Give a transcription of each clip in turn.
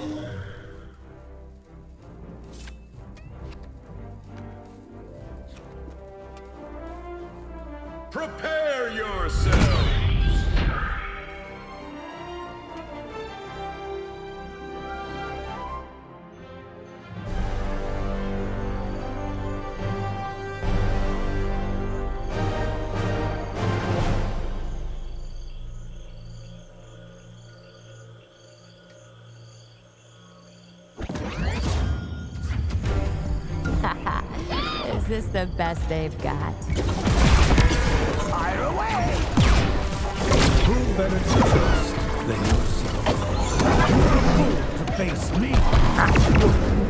Prepare yourselves! Is this the best they've got? Fire away! Who better to trust than yourself? You're a fool to face me!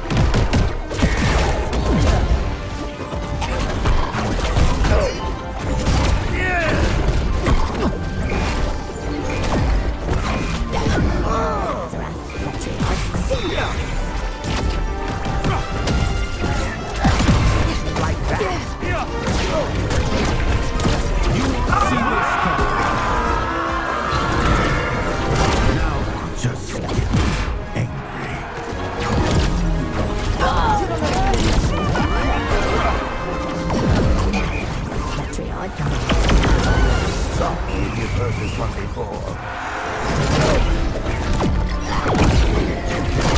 You've heard this one before.